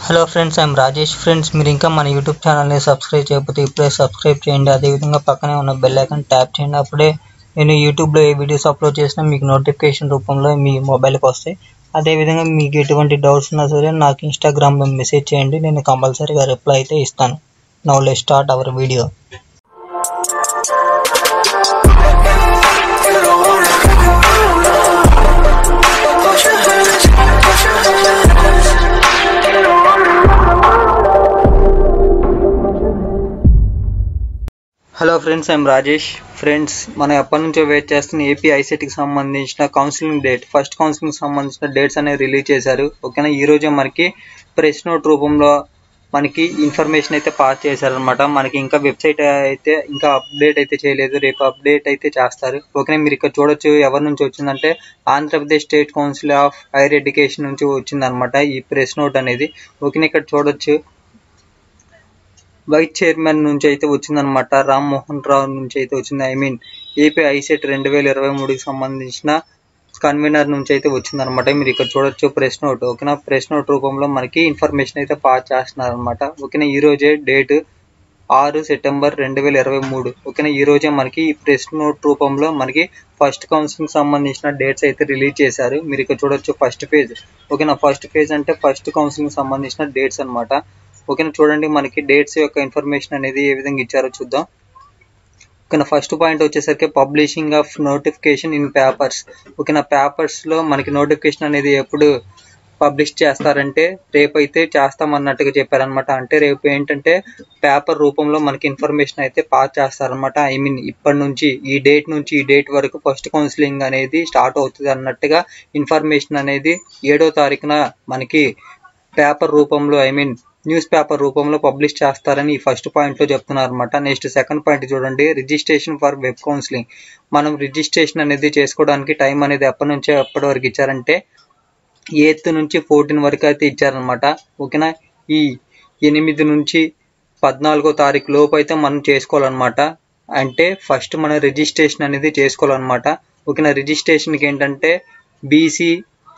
Hello friends, I'm Rajesh. Friends, మీరు ఇంకా మన యూట్యూబ్ ఛానల్ని సబ్స్క్రైబ్ చేయకపోతే ఇప్పుడే సబ్స్క్రైబ్ చేయండి. అదేవిధంగా పక్కనే ఉన్న బెల్ ఐకాన్ ట్యాప్ చేయండి. అప్పుడే నేను యూట్యూబ్లో ఏ వీడియోస్ అప్లోడ్ చేసినా మీకు నోటిఫికేషన్ రూపంలో మీ మొబైల్కి వస్తాయి. అదేవిధంగా మీకు ఎటువంటి డౌట్స్ ఉన్నా సరే నాకు ఇన్స్టాగ్రామ్లో మెసేజ్ చేయండి, నేను కంపల్సరీగా రిప్లై అయితే ఇస్తాను. Now let's start our video. Hello friends, I'm Rajesh. Friends, మనం ఎప్పటి నుంచో వెయిట్ చేస్తున్న ఏపీ ఐసెట్కి సంబంధించిన కౌన్సిలింగ్ డేట్, ఫస్ట్ కౌన్సిలింగ్ సంబంధించిన డేట్స్ అనేవి రిలీజ్ చేశారు. ఓకేనా, ఈరోజే మనకి ప్రెస్ నోట్ రూపంలో మనకి ఇన్ఫర్మేషన్ అయితే పాస్ చేశారనమాట. మనకి ఇంకా వెబ్సైట్ అయితే ఇంకా అప్డేట్ అయితే చేయలేదు, రేపు అప్డేట్ అయితే చేస్తారు. ఓకేనా, మీరు ఇక్కడ చూడొచ్చు ఎవరి నుంచి వచ్చిందంటే Andhra Pradesh state council of higher education నుంచి వచ్చిందనమాట ఈ ప్రెస్ నోట్ అనేది. ఓకేనా, ఇక్కడ చూడొచ్చు వైస్ చైర్మన్ నుంచి అయితే వచ్చిందనమాట, రామ్మోహన్ రావు నుంచి అయితే వచ్చింది. ఏపీ ఐసెట్ 2023కి సంబంధించిన కన్వీనర్ నుంచి అయితే వచ్చిందనమాట. మీరు ఇక్కడ చూడొచ్చు ప్రెస్ నోట్. ఓకేనా, ప్రెస్ నోట్ రూపంలో మనకి ఇన్ఫర్మేషన్ అయితే పాస్ చేస్తున్నారనమాట. ఓకేనా, ఈ రోజే డేట్ 6 సెప్టెంబర్ 2023. ఓకేనా, ఈ రోజే మనకి ఈ ప్రెస్ నోట్ రూపంలో మనకి ఫస్ట్ కౌన్సిలింగ్ సంబంధించిన డేట్స్ అయితే రిలీజ్ చేశారు. మీరు ఇక్కడ చూడొచ్చు ఫస్ట్ పేజ్. ఓకేనా, ఫస్ట్ పేజ్ అంటే ఫస్ట్ కౌన్సిలింగ్ సంబంధించిన డేట్స్ అనమాట. ఓకేనా, చూడండి మనకి డేట్స్ యొక్క ఇన్ఫర్మేషన్ అనేది ఏ విధంగా ఇచ్చారో చూద్దాం. ఓకేనా, ఫస్ట్ పాయింట్ వచ్చేసరికి publishing of notification in papers. ఓకేనా, పేపర్స్లో మనకి నోటిఫికేషన్ అనేది ఎప్పుడు పబ్లిష్ చేస్తారంటే రేపు అయితే చేస్తామన్నట్టుగా చెప్పారనమాట. అంటే రేపు ఏంటంటే పేపర్ రూపంలో మనకి ఇన్ఫర్మేషన్ అయితే పాస్ చేస్తారనమాట. ఇప్పటి నుంచి ఈ డేట్ నుంచి ఈ డేట్ వరకు ఫస్ట్ కౌన్సిలింగ్ అనేది స్టార్ట్ అవుతుంది అన్నట్టుగా ఇన్ఫర్మేషన్ అనేది 7వ తారీఖున మనకి పేపర్ రూపంలో న్యూస్ పేపర్ రూపంలో పబ్లిష్ చేస్తారని ఈ ఫస్ట్ పాయింట్లో చెప్తున్నారు అనమాట. నెక్స్ట్ సెకండ్ పాయింట్ చూడండి, రిజిస్ట్రేషన్ ఫర్ వెబ్ కౌన్సిలింగ్. మనం రిజిస్ట్రేషన్ అనేది చేసుకోవడానికి టైం అనేది ఎప్పటి నుంచి ఎప్పటి వరకు ఇచ్చారంటే 8 నుంచి 14 వరకు అయితే ఇచ్చారనమాట. ఓకేనా, ఈ 8 నుంచి 14వ తారీఖు లోపు అయితే మనం చేసుకోవాలన్నమాట. అంటే ఫస్ట్ మనం రిజిస్ట్రేషన్ అనేది చేసుకోవాలన్నమాట. ఓకేనా, రిజిస్ట్రేషన్కి ఏంటంటే బీసీ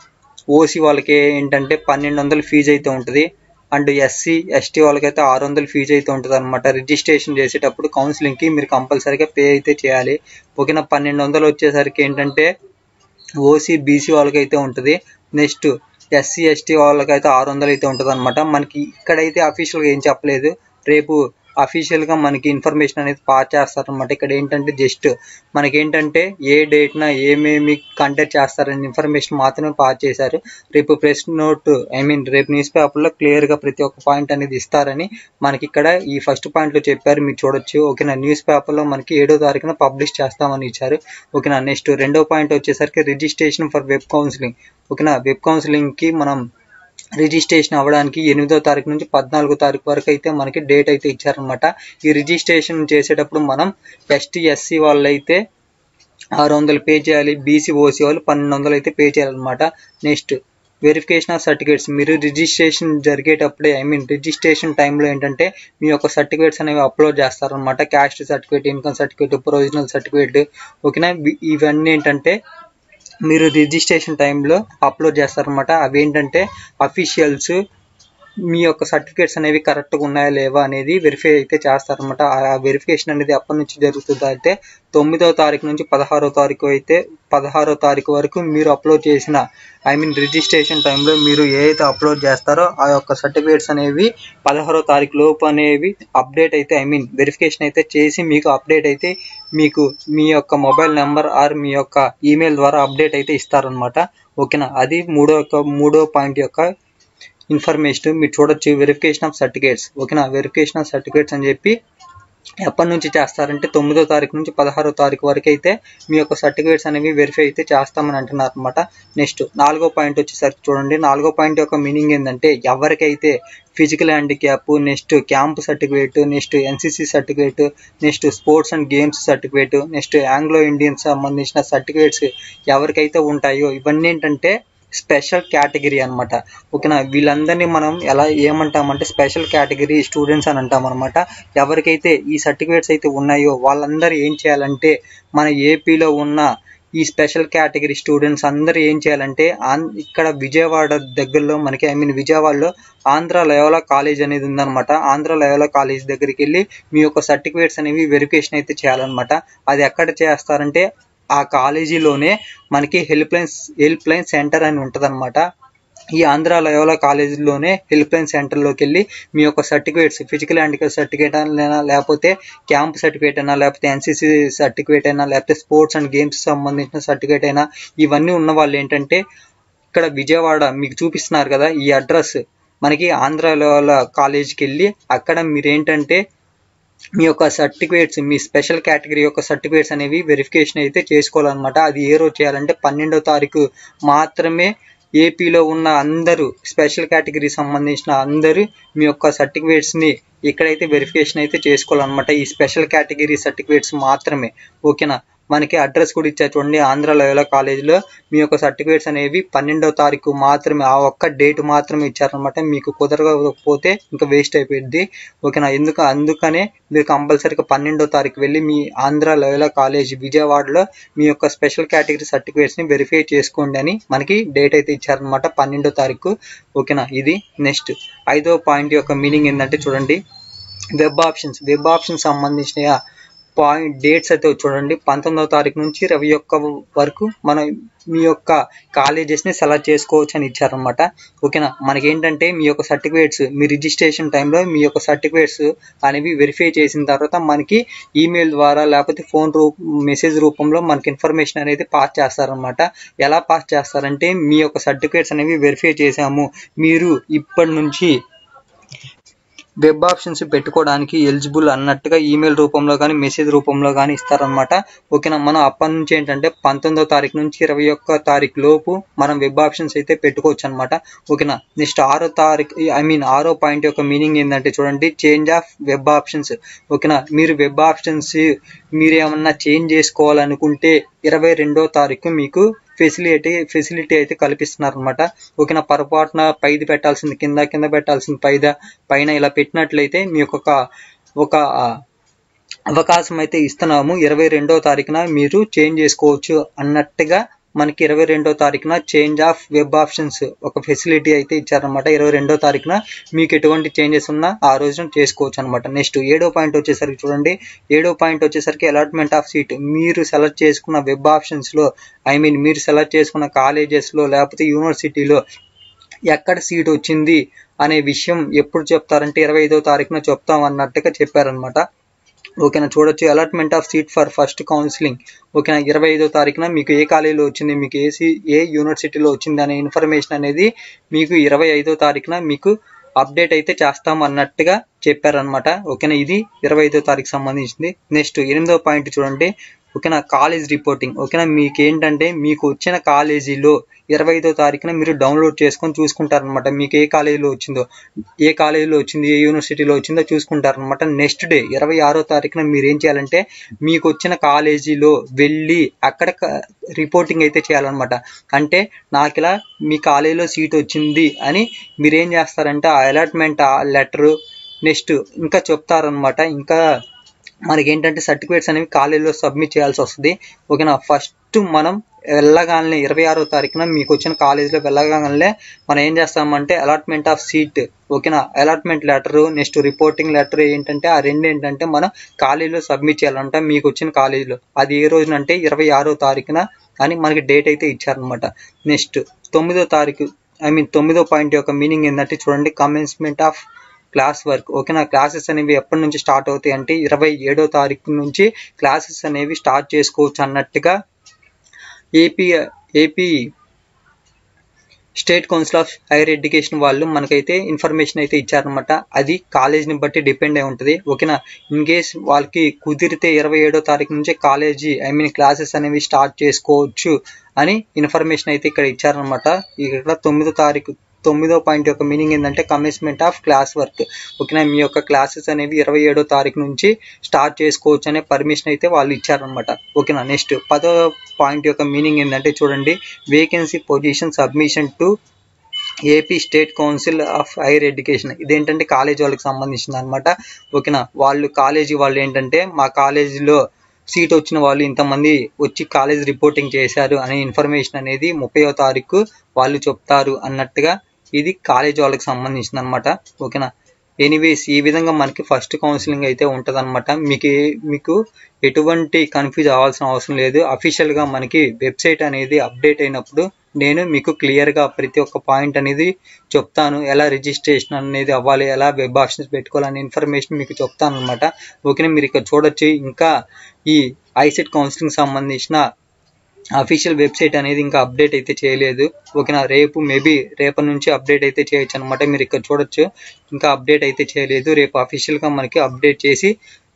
ఓసీ వాళ్ళకి ఏంటంటే 1200 ఫీజు అయితే ఉంటుంది. అండ్ ఎస్సీ ఎస్టీ వాళ్ళకైతే 600 ఫీజు అయితే ఉంటుంది అనమాట. రిజిస్ట్రేషన్ చేసేటప్పుడు కౌన్సిలింగ్కి మీరు కంపల్సరీగా పే అయితే చేయాలి. ఓకేనా, 1200 వచ్చేసరికి ఏంటంటే ఓసీ బీసీ వాళ్ళకైతే ఉంటుంది. నెక్స్ట్ ఎస్సీ ఎస్టీ వాళ్ళకైతే 600 అయితే ఉంటుంది అనమాట. మనకి ఇక్కడైతే అఫీషియల్గా ఏం చెప్పలేదు, రేపు అఫీషియల్గా మనకి ఇన్ఫర్మేషన్ అనేది పాస్ చేస్తారనమాట. ఇక్కడ ఏంటంటే జస్ట్ మనకేంటంటే ఏ డేట్న ఏమేమి కండక్ట్ చేస్తారని ఇన్ఫర్మేషన్ మాత్రమే పాస్ చేశారు. రేపు ప్రెస్ నోట్ రేపు న్యూస్ పేపర్లో క్లియర్గా ప్రతి ఒక్క పాయింట్ అనేది ఇస్తారని మనకి ఇక్కడ ఈ ఫస్ట్ పాయింట్లో చెప్పారు, మీరు చూడొచ్చు. ఓకేనా, న్యూస్ పేపర్లో మనకి 7వ తారీఖున పబ్లిష్ చేస్తామని ఇచ్చారు. ఓకేనా, నెక్స్ట్ రెండవ పాయింట్ వచ్చేసరికి రిజిస్ట్రేషన్ ఫర్ వెబ్ కౌన్సిలింగ్. ఓకేనా, వెబ్ కౌన్సిలింగ్కి మనం రిజిస్ట్రేషన్ అవ్వడానికి 8వ తారీఖు నుంచి 14వ తారీఖు వరకు అయితే మనకి డేట్ అయితే ఇచ్చారనమాట. ఈ రిజిస్ట్రేషన్ చేసేటప్పుడు మనం ఎస్టీ ఎస్సీ వాళ్ళు అయితే 600 పే చేయాలి, బీసీ ఓసీ వాళ్ళు 1200 అయితే పే చేయాలన్నమాట. Next verification of certificates. మీరు రిజిస్ట్రేషన్ జరిగేటప్పుడే రిజిస్ట్రేషన్ టైంలో ఏంటంటే మీ యొక్క సర్టిఫికేట్స్ అనేవి అప్లోడ్ చేస్తారనమాట. Caste certificate, income certificate, provisional certificate. ఓకేనా, ఇవన్నీ ఏంటంటే మీరు రిజిస్ట్రేషన్ టైంలో అప్లోడ్ చేస్తారనమాట. అవి ఏంటంటే అఫీషియల్స్ మీ యొక్క సర్టిఫికేట్స్ అనేవి కరెక్ట్గా ఉన్నాయా లేవా అనేది వెరిఫై అయితే చేస్తారనమాట. ఆ వెరిఫికేషన్ అనేది ఎప్పటి నుంచి జరుగుతుంది అంటే 9వ తారీఖు నుంచి 16వ తారీఖు వరకు మీరు అప్లోడ్ చేసిన రిజిస్ట్రేషన్ టైంలో మీరు ఏదైతే అప్లోడ్ చేస్తారో ఆ యొక్క సర్టిఫికేట్స్ అనేవి 16వ తారీఖు లోపు అనేవి అప్డేట్ అయితే వెరిఫికేషన్ అయితే చేసి మీకు అప్డేట్ అయితే మీకు మీ యొక్క మొబైల్ నెంబర్ ఆర్ మీ యొక్క ఈమెయిల్ ద్వారా అప్డేట్ అయితే ఇస్తారనమాట. ఓకేనా, అది మూడో పాయింట్ యొక్క ఇన్ఫర్మేషన్. మీరు చూడొచ్చు వెరిఫికేషన్ ఆఫ్ సర్టిఫికేట్స్. ఓకేనా, వెరిఫికేషన్ ఆఫ్ సర్టిఫికేట్స్ అని చెప్పి ఎప్పటి నుంచి చేస్తారంటే 9వ తారీఖు నుంచి 16వ తారీఖు వరకు అయితే మీ యొక్క సర్టిఫికేట్స్ అనేవి వెరిఫై అయితే చేస్తామని అంటున్నారు అనమాట. నెక్స్ట్ 4వ పాయింట్ వచ్చేసరికి చూడండి, 4వ పాయింట్ యొక్క మీనింగ్ ఏంటంటే ఎవరికైతే physical handicap, next camp certificate, next NCC certificate, next sports and games certificate, next Anglo Indian సంబంధించిన సర్టిఫికేట్స్ ఎవరికైతే ఉంటాయో ఇవన్నీ ఏంటంటే స్పెషల్ కేటగిరీ అనమాట. ఓకేనా, వీళ్ళందరినీ మనం ఏమంటామంటే స్పెషల్ కేటగిరీ స్టూడెంట్స్ అని అంటాం అనమాట. ఎవరికైతే ఈ సర్టిఫికేట్స్ అయితే ఉన్నాయో వాళ్ళందరూ ఏం చేయాలంటే మన ఏపీలో ఉన్న ఈ స్పెషల్ కేటగిరీ స్టూడెంట్స్ అందరూ ఏం చేయాలంటే ఇక్కడ విజయవాడ దగ్గరలో మనకి విజయవాడలో ఆంధ్ర లయోలా కాలేజ్ అనేది ఉందన్నమాట. ఆంధ్ర లయోలా కాలేజ్ దగ్గరికి వెళ్ళి మీ యొక్క సర్టిఫికేట్స్ అనేవి వెరిఫికేషన్ అయితే చేయాలన్నమాట. అది ఎక్కడ చేస్తారంటే ఆ కాలేజీలోనే మనకి హెల్ప్ లైన్ సెంటర్ అని ఉంటుందన్నమాట. ఈ ఆంధ్ర లయోలా కాలేజీలోనే హెల్ప్ లైన్ సెంటర్లోకి వెళ్ళి మీ యొక్క సర్టిఫికేట్స్, ఫిజికల్ హ్యాండిక్యాప్ సర్టిఫికేట్ అయినా, లేకపోతే క్యాంప్ సర్టిఫికేట్ అయినా, లేకపోతే ఎన్సీసీ సర్టిఫికేట్ అయినా, లేకపోతే స్పోర్ట్స్ అండ్ గేమ్స్ సంబంధించిన సర్టిఫికేట్ అయినా, ఇవన్నీ ఉన్న వాళ్ళు ఏంటంటే ఇక్కడ విజయవాడ మీకు చూపిస్తున్నారు కదా ఈ అడ్రస్, మనకి ఆంధ్ర లయోలా కాలేజ్కి వెళ్ళి అక్కడ మీరేంటంటే మీ యొక్క సర్టిఫికేట్స్, మీ స్పెషల్ కేటగిరీ యొక్క సర్టిఫికేట్స్ అనేవి వెరిఫికేషన్ అయితే చేసుకోవాలన్నమాట. అది ఏ రోజు చేయాలంటే 12వ తారీఖు మాత్రమే ఏపీలో ఉన్న అందరూ స్పెషల్ కేటగిరీ సంబంధించిన అందరూ మీ యొక్క సర్టిఫికేట్స్ని ఇక్కడైతే వెరిఫికేషన్ అయితే చేసుకోవాలన్నమాట. ఈ స్పెషల్ కేటగిరీ సర్టిఫికేట్స్ మాత్రమే. ఓకేనా. మనకి అడ్రస్ కూడా ఇచ్చారు చూడండి, ఆంధ్ర లయోలా కాలేజ్లో మీ యొక్క సర్టిఫికేట్స్ అనేవి 12వ తారీఖు మాత్రమే, ఆ ఒక్క డేట్ మాత్రమే ఇచ్చారనమాట. మీకు కుదరకపోతే ఇంకా వేస్ట్ అయిపోయింది. ఓకేనా. అందుకనే మీరు కంపల్సరీగా 12వ తారీఖు వెళ్ళి మీ ఆంధ్ర లయోలా కాలేజ్ విజయవాడలో మీ యొక్క స్పెషల్ కేటగిరీ సర్టిఫికేట్స్ని వెరిఫై చేసుకోండి అని మనకి డేట్ అయితే ఇచ్చారనమాట, 12వ తారీఖు. ఓకేనా. ఇది నెక్స్ట్ 5వ పాయింట్ యొక్క మీనింగ్ ఏంటంటే చూడండి, వెబ్ ఆప్షన్స్ సంబంధించిన డేట్స్ అయితే చూడండి. 19వ తారీఖు నుంచి 21 వరకు మనం మీ యొక్క కాలేజెస్ని సెలెక్ట్ చేసుకోవచ్చు అని ఇచ్చారనమాట. ఓకేనా. మనకేంటంటే మీ యొక్క సర్టిఫికేట్స్, మీ రిజిస్ట్రేషన్ టైంలో మీ యొక్క సర్టిఫికేట్స్ అనేవి వెరిఫై చేసిన తర్వాత మనకి ఈమెయిల్ ద్వారా లేకపోతే మెసేజ్ రూపంలో మనకి ఇన్ఫర్మేషన్ అనేది పాస్ చేస్తారనమాట. ఎలా పాస్ చేస్తారంటే మీ యొక్క సర్టిఫికేట్స్ అనేవి వెరిఫై చేసాము, మీరు ఇప్పటి నుంచి వెబ్ ఆప్షన్స్ పెట్టుకోవడానికి ఎలిజిబుల్ అన్నట్టుగా ఈమెయిల్ రూపంలో కానీ మెసేజ్ రూపంలో కానీ ఇస్తారనమాట. ఓకేనా. మనం అప్పటి నుంచి ఏంటంటే 19వ తారీఖు నుంచి 21 తారీఖు లోపు మనం వెబ్ ఆప్షన్స్ అయితే పెట్టుకోవచ్చు అనమాట. ఓకేనా. నెక్స్ట్ 6వ పాయింట్ యొక్క మీనింగ్ ఏంటంటే చూడండి, చేంజ్ ఆఫ్ వెబ్ ఆప్షన్స్. ఓకేనా. మీరు వెబ్ ఆప్షన్స్ మీరేమన్నా చేంజ్ చేసుకోవాలనుకుంటే 22వ తారీఖు మీకు ఫెసిలిటీ అయితే కల్పిస్తున్నారు అనమాట. ఓకేనా. పొరపాటున పైది పెట్టాల్సింది కింద పెట్టాల్సింది పైన ఇలా పెట్టినట్లయితే మీ ఒక అవకాశం అయితే ఇస్తున్నాము. 22వ తారీఖున మీరు చేంజ్ చేసుకోవచ్చు అన్నట్టుగా మనకి 22వ తారీఖున చేంజ్ ఆఫ్ వెబ్ ఆప్షన్స్ ఒక ఫెసిలిటీ అయితే ఇచ్చారనమాట. 22వ తారీఖున మీకు ఎటువంటి చేంజెస్ ఉన్నా ఆ రోజున చేసుకోవచ్చు అనమాట. నెక్స్ట్ 7వ పాయింట్ వచ్చేసరికి చూడండి, 7వ పాయింట్ వచ్చేసరికి అలాట్మెంట్ ఆఫ్ సీట్. మీరు సెలెక్ట్ చేసుకున్న వెబ్ ఆప్షన్స్లో మీరు సెలెక్ట్ చేసుకున్న కాలేజెస్లో లేకపోతే యూనివర్సిటీలో ఎక్కడ సీట్ వచ్చింది అనే విషయం ఎప్పుడు చెప్తారంటే 25వ తారీఖున చెప్తాం అన్నట్టుగా చెప్పారనమాట. ఓకేనా. చూడొచ్చు, allotment of seat for first counselling. ఓకేనా. 25వ తారీఖున మీకు ఏ కాలేజీలో వచ్చింది, మీకు ఏ యూనివర్సిటీలో వచ్చింది అనే ఇన్ఫర్మేషన్ అనేది మీకు 25వ తారీఖున మీకు అప్డేట్ అయితే చేస్తాం అన్నట్టుగా చెప్పారనమాట. ఓకేనా. ఇది 25వ తారీఖు సంబంధించింది. నెక్స్ట్ 8వ పాయింట్ చూడండి, ఓకేనా, కాలేజ్ రిపోర్టింగ్. ఓకేనా. మీకు ఏంటంటే మీకు వచ్చిన కాలేజీలో 25వ తారీఖున మీరు డౌన్లోడ్ చేసుకొని చూసుకుంటారనమాట. మీకు ఏ కాలేజీలో వచ్చింది, ఏ యూనివర్సిటీలో వచ్చిందో చూసుకుంటారనమాట. నెక్స్ట్ డే 26వ తారీఖున మీరు ఏం చేయాలంటే మీకు వచ్చిన కాలేజీలో వెళ్ళి అక్కడ రిపోర్టింగ్ అయితే చేయాలన్నమాట. అంటే నాకు ఇలా మీ కాలేజీలో సీట్ వచ్చింది అని మీరేం చేస్తారంటే ఆ అలాట్మెంట్ లెటరు నెక్స్ట్ ఇంకా చెప్తారనమాట. ఇంకా మనకేంటంటే సర్టిఫికేట్స్ అనేవి కాలేజీలో సబ్మిట్ చేయాల్సి వస్తుంది. ఓకేనా. ఫస్ట్ మనం వెళ్ళగానే 26వ తారీఖున మీకు వచ్చిన కాలేజీలో వెళ్ళగానే మనం ఏం చేస్తామంటే అలాట్మెంట్ ఆఫ్ సీట్, ఓకేనా, allotment letter next reporting letter ఏంటంటే ఆ రెండు ఏంటంటే మనం కాలేజీలో సబ్మిట్ చేయాలంట మీకు వచ్చిన కాలేజీలో. అది ఏ రోజునంటే 26వ తారీఖున అని మనకి డేట్ అయితే ఇచ్చారనమాట. నెక్స్ట్ 9వ తారీఖు 9వ పాయింట్ యొక్క మీనింగ్ ఏంటంటే చూడండి, కమెన్స్మెంట్ ఆఫ్ క్లాస్ వర్క్. ఓకేనా. క్లాసెస్ అనేవి ఎప్పటి నుంచి స్టార్ట్ అవుతాయి అంటే 27వ తారీఖు నుంచి క్లాసెస్ అనేవి స్టార్ట్ చేసుకోవచ్చు అన్నట్టుగా AP state council of higher education వాళ్ళు మనకైతే ఇన్ఫర్మేషన్ అయితే ఇచ్చారనమాట. అది కాలేజీని బట్టి డిపెండ్ అయి ఉంటుంది. ఓకేనా. ఇన్ కేస్ వాళ్ళకి కుదిరితే 27వ తారీఖు నుంచి క్లాసెస్ అనేవి స్టార్ట్ చేసుకోవచ్చు అని ఇన్ఫర్మేషన్ అయితే ఇక్కడ ఇచ్చారనమాట. ఇక్కడ 9వ పాయింట్ యొక్క మీనింగ్ ఏంటంటే కమెన్స్మెంట్ ఆఫ్ క్లాస్ వర్క్. ఓకేనా. మీ యొక్క క్లాసెస్ అనేవి 27వ తారీఖు నుంచి స్టార్ట్ చేసుకోవచ్చు అనే పర్మిషన్ అయితే వాళ్ళు ఇచ్చారనమాట. ఓకేనా. నెక్స్ట్ 10వ పాయింట్ యొక్క మీనింగ్ ఏంటంటే చూడండి, vacancy position submission to AP state council of higher education. ఇదేంటంటే కాలేజీ వాళ్ళకి సంబంధించింది అనమాట. ఓకేనా. కాలేజీ వాళ్ళు ఏంటంటే మా కాలేజీలో సీట్ వచ్చిన వాళ్ళు ఇంతమంది వచ్చి కాలేజ్ రిపోర్టింగ్ చేశారు అనే ఇన్ఫర్మేషన్ అనేది 30వ తారీఖు వాళ్ళు చెప్తారు అన్నట్టుగా ఇది కాలేజ్ వాళ్ళకి సంబంధించింది అనమాట. ఓకేనా. ఎనీవేస్ ఈ విధంగా మనకి ఫస్ట్ కౌన్సిలింగ్ అయితే ఉంటుంది అనమాట. మీకు ఎటువంటి కన్ఫ్యూజ్ అవ్వాల్సిన అవసరం లేదు. అఫీషియల్గా మనకి వెబ్సైట్ అనేది అప్డేట్ అయినప్పుడు నేను మీకు క్లియర్గా ప్రతి ఒక్క పాయింట్ అనేది చెప్తాను. ఎలా రిజిస్ట్రేషన్ అనేది అవ్వాలి, ఎలా వెబ్ ఆప్షన్స్ పెట్టుకోవాలనే ఇన్ఫర్మేషన్ మీకు చెప్తాను అనమాట. ఓకేనా. మీరు ఇక్కడ చూడొచ్చు, ఇంకా ఈ ఐసెట్ కౌన్సిలింగ్ సంబంధించిన అఫీషియల్ వెబ్సైట్ అనేది ఇంకా అప్డేట్ అయితే చేయలేదు. ఓకేనా. మేబీ రేపటి నుంచి అప్డేట్ అయితే చేయొచ్చు అనమాట. మీరు ఇక్కడ చూడొచ్చు, ఇంకా అప్డేట్ అయితే చేయలేదు. రేపు అఫీషియల్గా మనకి అప్డేట్ చేసి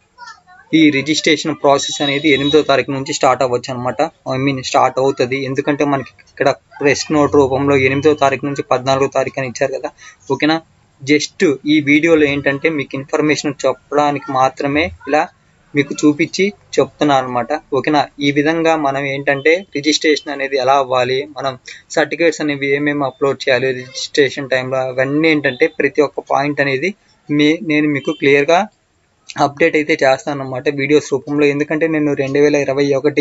ఈ రిజిస్ట్రేషన్ ప్రాసెస్ అనేది 8వ తారీఖు నుంచి స్టార్ట్ అవ్వచ్చు అనమాట. స్టార్ట్ అవుతుంది. ఎందుకంటే మనకి ఇక్కడ ప్రెస్ నోట్ రూపంలో 8వ తారీఖు నుంచి 14వ తారీఖు అని ఇచ్చారు కదా. ఓకేనా. జస్ట్ ఈ వీడియోలో ఏంటంటే మీకు ఇన్ఫర్మేషన్ చెప్పడానికి మాత్రమే ఇలా మీకు చూపించి చెప్తున్నాను అనమాట. ఓకేనా. ఈ విధంగా మనం ఏంటంటే రిజిస్ట్రేషన్ అనేది ఎలా అవ్వాలి, మనం సర్టిఫికేట్స్ అనేవి ఏమేమి అప్లోడ్ చేయాలి రిజిస్ట్రేషన్ టైంలో, అవన్నీ ఏంటంటే ప్రతి ఒక్క పాయింట్ అనేది నేను మీకు క్లియర్గా అప్డేట్ అయితే చేస్తాను అనమాట వీడియోస్ రూపంలో. ఎందుకంటే నేను 2021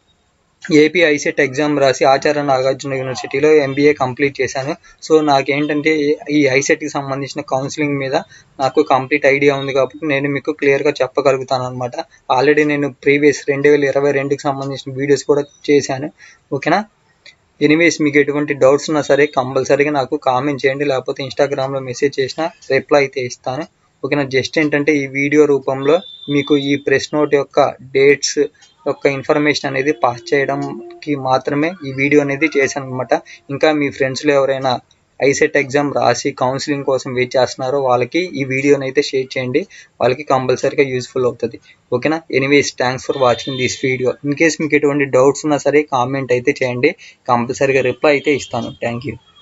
ఏపీ ఐసెట్ ఎగ్జామ్ రాసి ఆచార్య నాగార్జున యూనివర్సిటీలో MBA కంప్లీట్ చేశాను. సో నాకేంటంటే ఈ ఐసెట్కి సంబంధించిన కౌన్సిలింగ్ మీద నాకు కంప్లీట్ ఐడియా ఉంది కాబట్టి నేను మీకు క్లియర్గా చెప్పగలుగుతాను అనమాట. ఆల్రెడీ నేను ప్రీవియస్ 2022కి సంబంధించిన వీడియోస్ కూడా చేశాను. ఓకేనా. ఎనీవేస్ మీకు ఎటువంటి డౌట్స్ ఉన్నా సరే కంపల్సరీగా నాకు కామెంట్ చేయండి, లేకపోతే ఇన్స్టాగ్రామ్లో మెసేజ్ చేసినా రిప్లై అయితే ఇస్తాను. ఓకేనా. జస్ట్ ఏంటంటే ఈ వీడియో రూపంలో మీకు ఈ ప్రెస్ నోట్ యొక్క డేట్స్ యొక్క ఇన్ఫర్మేషన్ అనేది పాస్ చేయడానికి మాత్రమే ఈ వీడియో అనేది చేశాను అనమాట. ఇంకా మీ ఫ్రెండ్స్లో ఎవరైనా ఐసెట్ ఎగ్జామ్ రాసి కౌన్సిలింగ్ కోసం వెయిట్ చేస్తున్నారో వాళ్ళకి ఈ వీడియోని అయితే షేర్ చేయండి, వాళ్ళకి కంపల్సరీగా యూస్ఫుల్ అవుతుంది. ఓకేనా. Anyways thanks for watching this video. In case మీకు ఎటువంటి డౌట్స్ ఉన్నా సరే కామెంట్ అయితే చేయండి, కంపల్సరీగా రిప్లై అయితే ఇస్తాను. Thank you.